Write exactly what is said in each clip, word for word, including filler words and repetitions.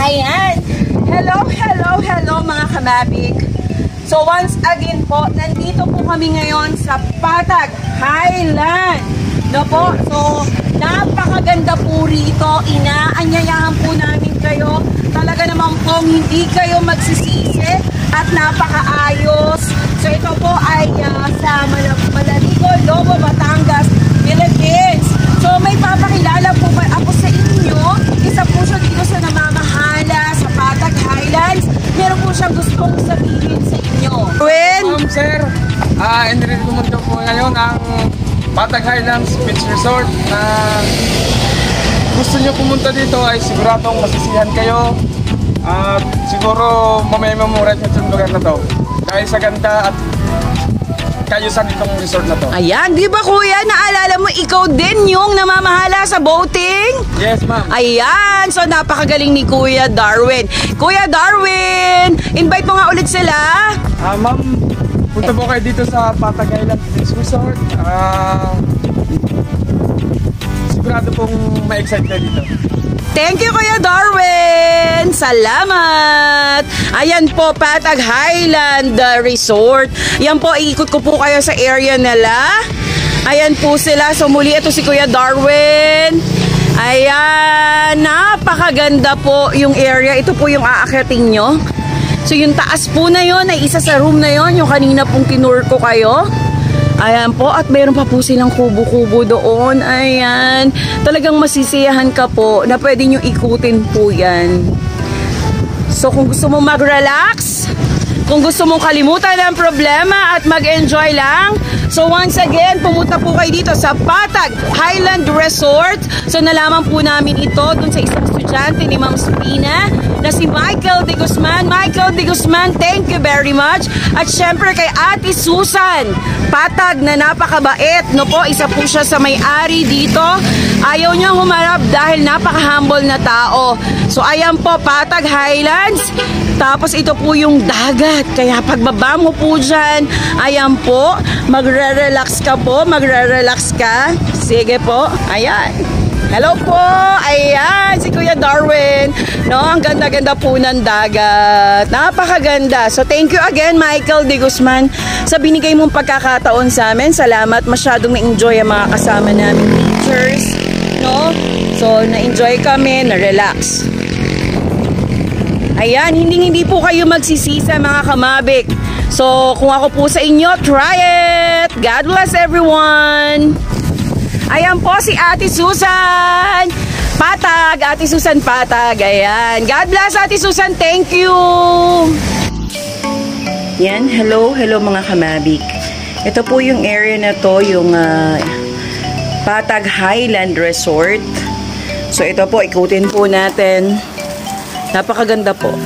Ayan. Hello, hello, hello mga kamabik. So once again po, nandito po kami ngayon sa Patag Highland. No po, so napakaganda po rito. Inaanyayahan po namin kayo. Talaga naman po hindi kayo magsisisi at napakaayos. So ito po ay uh, sa Mal Malarico, Lobo, Batangas, Philippines. So may papakilala po ba ako sa inyo. Isa po siya dito sa namamahala sa Patag Highlands. Meron po siyang gustong sabihin sa inyo. Um, sir, uh, in-recommend ko po ngayon ang Patag Highlands Beach Resort. Uh, gusto nyo pumunta dito ay siguradong masisihan kayo. At uh, siguro mamaya mamurat sa lugar na to. Dahil sa ganda at kayusan itong resort na to. Ayan, di ba kuya, naalala mo ikaw din yung namamahala sa boating? Yes, ma'am. Ayan, so napakagaling ni Kuya Darwin. Kuya Darwin, invite mo nga ulit sila. Ah, uh, ma'am, punta po kayo dito sa Patag Highlands Beach Resort. Ah, uh, sigurado pong ma-excite kayo dito. Thank you, Kuya Darwin! Salamat! Ayan po, Patag Highland Resort. Yan po, iikot ko po kayo sa area nila. Ayan po sila. So muli, ito si Kuya Darwin. Ayan, napakaganda po yung area. Ito po yung aakyatin nyo. So yung taas po na yon ay isa sa room na yon, yung kanina pong tinur ko kayo. Ayan po, at meron pa po silang kubo-kubo doon. Ayan, talagang masisiyahan ka po na pwede nyo ikutin po yan. So kung gusto mong mag-relax, kung gusto mong kalimutan ang problema at mag-enjoy lang, so once again, pumunta po kayo dito sa Patag Highland Resort. So nalaman po namin ito dun sa isang estudyante ni Ma'am Spina na si Michael De Guzman. Michael De Guzman, thank you very much. At syempre kay Ate Susan Patag na napakabait, no po, isa po siya sa may-ari dito. Ayaw niya humarap dahil napaka-humble na tao. So ayan po, Patag Highlands. Tapos ito po yung dagat. Kaya pagbaba mo po dyan, ayan po, magre-relax ka po, magre-relax ka. Sige po, ayan. Hello po! Ayan, si Kuya Darwin. No, ang ganda-ganda po ng dagat. Napakaganda. So, thank you again, Michael De Guzman, sa binigay mong pagkakataon sa amin. Salamat. Masyadong na-enjoy ang mga kasama namin teachers. No? So, na-enjoy kami, na-relax. Ayan, hindi-hindi po kayo magsisisa, mga kamabik. So, kung ako po sa inyo, try it! God bless everyone! Ayan po si Ate Susan Patag, Ate Susan Patag. Ayan, God bless Ate Susan, thank you. Yan, hello, hello mga kamabik. Ito po yung area na to, yung uh, Patag Highland Resort. So ito po, ikutin po natin. Napakaganda po.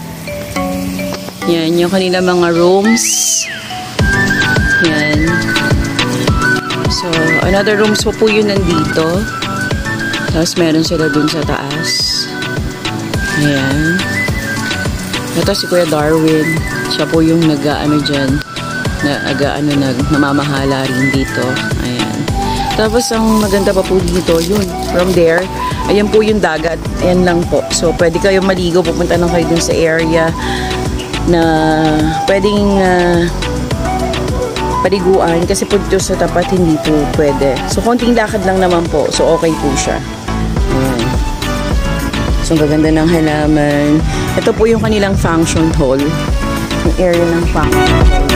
Yan, yung kanila mga rooms. Yan. So, another rooms po po yun nandito. Tapos, meron sila dun sa taas. Ayan. Ito si Kuya Darwin. Siya po yung nag-ano dyan. Nag-ano, nag-namamahala rin dito. Ayan. Tapos, ang maganda pa po dito, yun. From there, ayan po yung dagat. Ayan lang po. So, pwede kayo maligo. Pupunta lang kayo dun sa area na pwedeng uh, paliguan kasi po dito sa tapat hindi po pwede. So, konting lakad lang naman po. So, okay po siya. Ayan. So, ang gaganda ng halaman. Ito po yung kanilang function hall. Yung area ng function hall.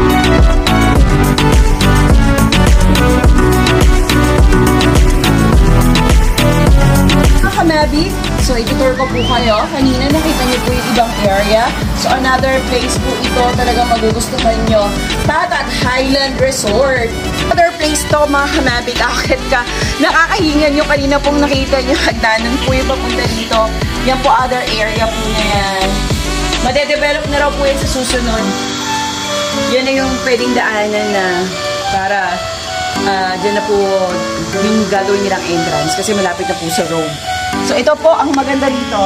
Mga kamabik, so itutur ko po kayo. Kanina nakita niyo po yung ibang area. So, another place po ito talagang magugustuhan nyo. Patag Highland Resort. Another place to, mga kamabik. Akit ka. Nakakahingan nyo. Kanina pong nakita nyo. Hagdanan po yung papunta dito. Yan po other area po na yan. Madedevelop na raw po yan sa susunod. Yan na yung pwedeng daanan na para uh, dyan na po yung gagawin nilang entrance kasi malapit na po sa road. So, ito po ang maganda dito.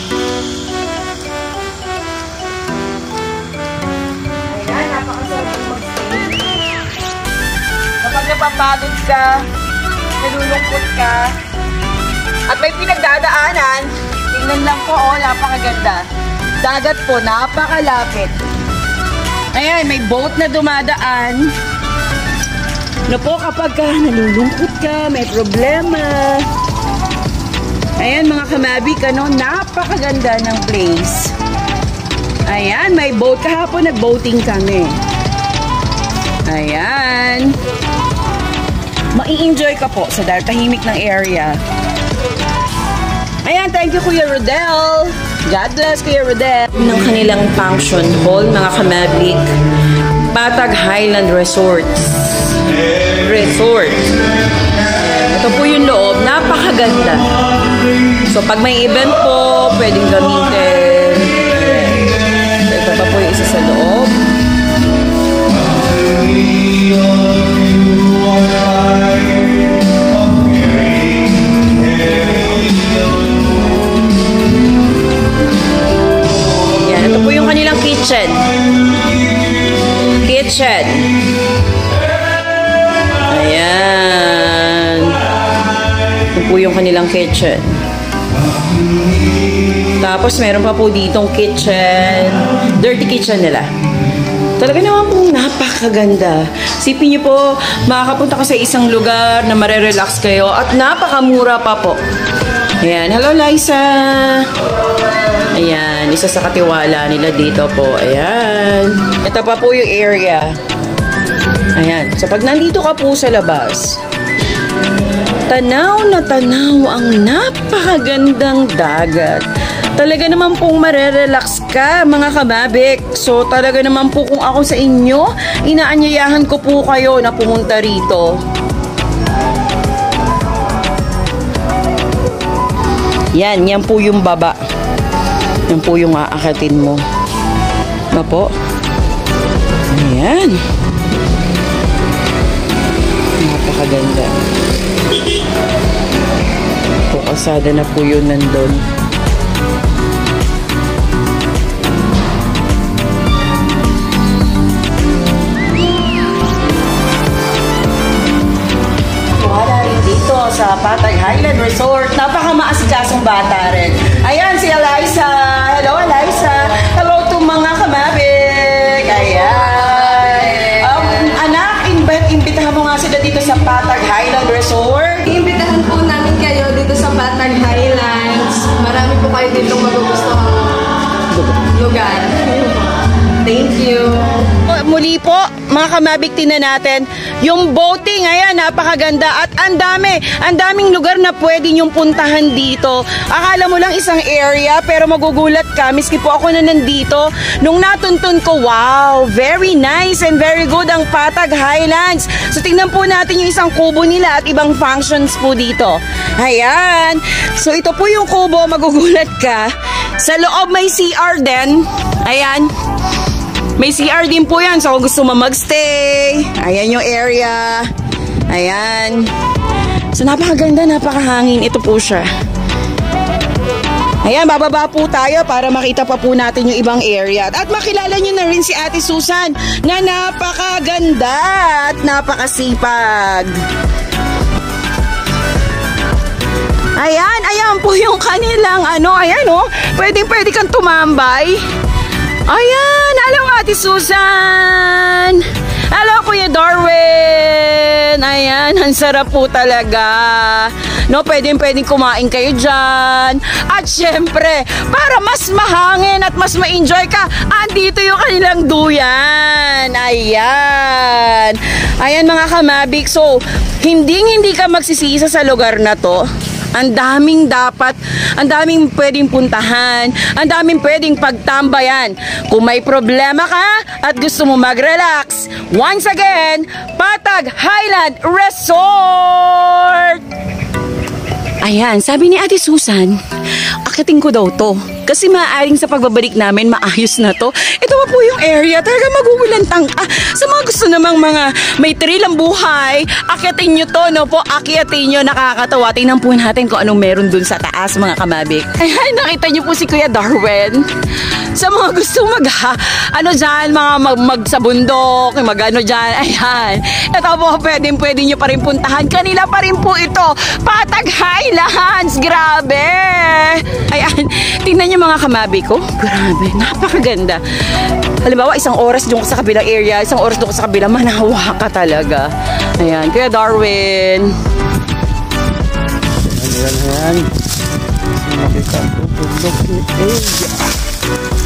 Kapag napapagod ka, nalulungkot ka, at may pinagdadaanan, Tingnan lang po, oh, napakaganda. Dagat po, napakalapit. Ayan, may boat na dumadaan. Ano po, kapag ka nalulungkot ka, may problema. Ayan, mga kamabik, ano, napakaganda ng place. Ayan, may boat. Kahapon nag-boating kami. Ayan. Mai-enjoy ka po sa dahil tahimik ng area. Ayan, thank you Kuya Rodel. God bless Kuya Rodel. Ng kanilang function hall, mga kamabik. Patag Highland Resorts. Resort. Ito po yung loob. Napakaganda. So, pag may event po, pwedeng gamitin. Ito pa po yung isa sa loob. Yan, ito po yung kanilang kitchen. Kitchen. Ayan. Ito po yung kanilang kitchen. Tapos meron pa po ditong kitchen. Dirty kitchen nila. Talaga naman pong napakaganda. Sipin niyo po, makakapunta ka sa isang lugar na marerelax kayo at napakamura pa po. Ayan. Hello, Liza. Ayan. Isa sa katiwala nila dito po. Ayan. Ito pa po yung area. Ayan. So, pag nandito ka po sa labas, tanaw na tanaw ang napakagandang dagat. Talaga naman pong marerelax ka, mga kababik. So, talaga naman po kung ako sa inyo, inaanyayahan ko po kayo na pumunta rito. Yan, yan po yung baba. Yan po yung aakatin mo. Na po? Ayan. Napakaganda. Po, kasada na po yun nandun. Sa Patag Highland Resort. Napaka-maasikasong bata rin. Ayan, si Eliza. Hello, Eliza. Hello to mga kamabik. Ayan. Um, anak, invite, imbitahan mo nga sila dito sa Patag Highland Resort. Iimbitahan po namin kayo dito sa Patag Highlands. Marami po kayo dito magugustuhang lugar. Thank you. Muli po, mga kamabik, tingnan natin yung boating. Ayan, napakaganda at ang dami, ang daming lugar na pwede nyong puntahan dito. Akala mo lang isang area pero magugulat ka, miski po ako na nandito, nung natuntun ko, wow, very nice and very good ang Patag Highlands. So tingnan po natin yung isang kubo nila at ibang functions po dito. Ayan, so ito po yung kubo, magugulat ka. Sa loob may C R din. Ayan. May C R din po yan. So, kung gusto mo magstay, ayan yung area. Ayan. So, napakaganda, napakahangin. Ito po siya. Ayan, bababa po tayo para makita pa po natin yung ibang area. At makilala nyo na rin si Ate Susan na napakaganda at napakasipag. Ayan, ayan po yung kanilang ano, ayan oh. Pwede, pwede kang tumambay. Ayan, hello Ate Susan. Hello Kuya Darwin. Ayan, ang sarap po talaga. No, pwedeng pwedeng kumain kayo dyan. At syempre, para mas mahangin at mas ma-enjoy ka, andito yung kanilang duyan. Ayan. Ayan mga kamabik. So, hindi hindi ka magsisisa sa lugar na to. Ang daming dapat, ang daming pwedeng puntahan, ang daming pwedeng pagtambayan. Kung may problema ka at gusto mo mag-relax, once again, Patag Highland Resort! Ayan, sabi ni Ate Susan, akitin ko daw to. Kasi maaaring sa pagbabalik namin, maayos na to. Ito pa po yung area. Talaga magugulantang ka. Sa mga gusto namang mga may thrill ang buhay, akitin nyo to, no po? Akitin nyo, nakakatawa. Tingnan po natin kung anong meron dun sa taas, mga kamabik. Ayan, nakita nyo po si Kuya Darwin. Sa mga gusto mag, ha, ano dyan, mga mag, mag sa bundok, mag ano dyan, ayan. Ito po, pwedeng pwede nyo pa rin puntahan. Kanila pa rin po ito. Patag Highlands, grabe! Ayan, tingnan niyo mga kamabi ko. Grabe, napakaganda. Halimbawa, isang oras doon sa kabilang area, isang oras doon sa kabilang, manawa ka talaga. Ayan, Kuya Darwin. Ayan, ayan, ayan. Makita ko, bundok ni Ella.